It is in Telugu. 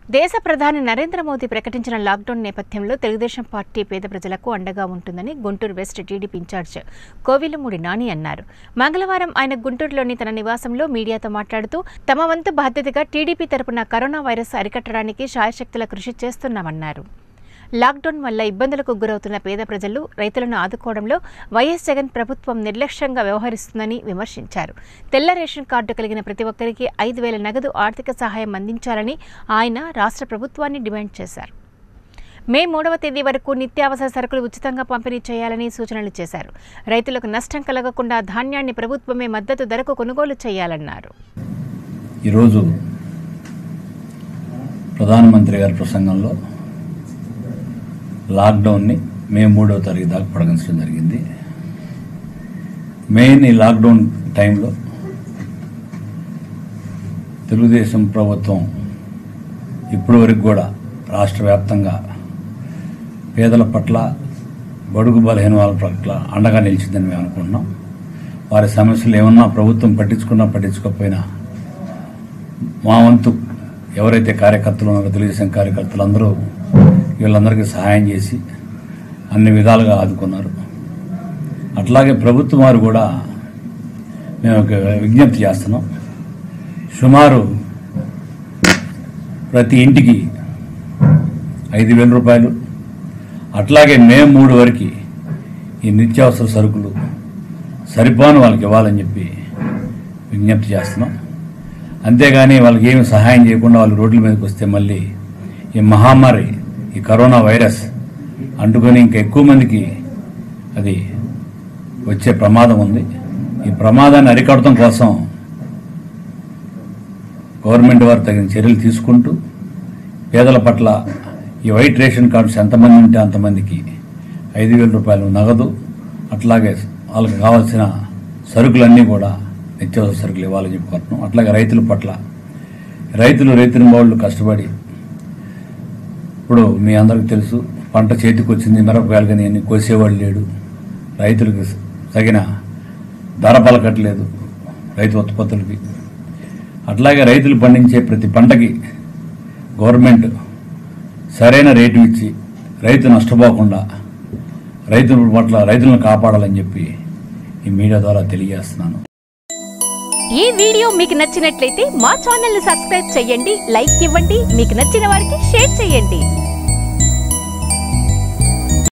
దేశ ప్రధాని నరేంద్ర మోదీ ప్రకటించిన లాక్డౌన్ నేపథ్యంలో తెలుగుదేశం పార్టీ పేద ప్రజలకు అండగా ఉంటుందని Guntur west TDP incharge Kovilamudi Nani అన్నారు. మంగళవారం ఆయన గుంటూరులోని తన నివాసంలో మీడియాతో మాట్లాడుతూ తమ వంతు బాధ్యతగా టీడీపీ తరపున కరోనా వైరస్ అరికట్టడానికి శాయశక్తుల కృషి చేస్తున్నామన్నారు. లాక్డౌన్ వల్ల ఇబ్బందులకు గురవుతున్న పేద ప్రజలు, రైతులను ఆదుకోవడంలో వైఎస్ జగన్ ప్రభుత్వం నిర్లక్ష్యంగా వ్యవహరిస్తుందని విమర్శించారు. తెల్ల రేషన్ కార్డు కలిగిన ప్రతి ఒక్కరికి 5,000 నగదు ఆర్థిక సహాయం అందించాలని ఆయన రాష్ట్ర ప్రభుత్వాన్ని డిమాండ్ చేశారు. మే 3వ తేదీ వరకు నిత్యావసర సరుకులు ఉచితంగా పంపిణీ చేయాలని సూచనలు చేశారు. రైతులకు నష్టం కలగకుండా ధాన్యాన్ని ప్రభుత్వమే మద్దతు ధరకు కొనుగోలు చేయాలన్నారు. ఈరోజు ప్రధానమంత్రి గారి ప్రసంగంలో లాక్డౌన్ని మే 3వ తారీఖు దాకా పొడిగించడం జరిగింది. మెయిన్ ఈ లాక్డౌన్ టైంలో తెలుగుదేశం ప్రభుత్వం ఇప్పటి వరకు కూడా రాష్ట్ర వ్యాప్తంగా పేదల పట్ల, బడుగు బలహీన వాళ్ళ పట్ల అండగా నిలిచిందని మేము అనుకుంటున్నాం. వారి సమస్యలు ఏమన్నా ప్రభుత్వం పట్టించుకున్నా పట్టించుకోకపోయినా మా వంతు ఎవరైతే కార్యకర్తలు ఉన్నారో తెలుగుదేశం కార్యకర్తలు అందరూ వీళ్ళందరికీ సహాయం చేసి అన్ని విధాలుగా ఆదుకున్నారు. అట్లాగే ప్రభుత్వం వారు కూడా మేము ఒక విజ్ఞప్తి చేస్తున్నాం. సుమారు ప్రతి ఇంటికి 5,000 రూపాయలు, అట్లాగే మే 3 వరకు ఈ నిత్యావసర సరుకులు సరిపోను వాళ్ళకి ఇవ్వాలని చెప్పి విజ్ఞప్తి చేస్తున్నాం. అంతేగాని వాళ్ళకి ఏమి సహాయం చేయకుండా వాళ్ళు రోడ్ల మీదకి వస్తే మళ్ళీ ఈ మహమ్మారి, ఈ కరోనా వైరస్ అంటుకొని ఇంకా ఎక్కువ మందికి అది వచ్చే ప్రమాదం ఉంది. ఈ ప్రమాదాన్ని అరికట్టడం కోసం గవర్నమెంట్ వారు తగిన చర్యలు తీసుకుంటూ పేదల పట్ల ఈ వైట్ రేషన్ కార్డ్స్ ఎంతమంది ఉంటే అంతమందికి 5,000 రూపాయలు నగదు, అట్లాగే వాళ్ళకి కావాల్సిన సరుకులన్నీ కూడా నిత్యావసర సరుకులు ఇవ్వాలని చెప్పుకుంటున్నాం. అట్లాగే రైతుల పట్ల రైతుని వాళ్ళు కష్టపడి, ఇప్పుడు మీ అందరికీ తెలుసు, పంట చేతికి వచ్చింది, మిరపకాయలు కానీ అన్ని కోసేవాడు లేడు, రైతులకు తగిన ధర పలకట్లేదు రైతు ఉత్పత్తులకి. అట్లాగే రైతులు పండించే ప్రతి పంటకి గవర్నమెంట్ సరైన రేటు ఇచ్చి రైతు నష్టపోకుండా రైతుల పట్ల రైతులను కాపాడాలని చెప్పి ఈ మీడియా ద్వారా తెలియజేస్తున్నాను. ఈ వీడియో మీకు నచ్చినట్లయితే మా ఛానల్ ని సబ్స్క్రైబ్ చేయండి, లైక్ ఇవ్వండి, మీకు నచ్చిన వారికి షేర్ చేయండి.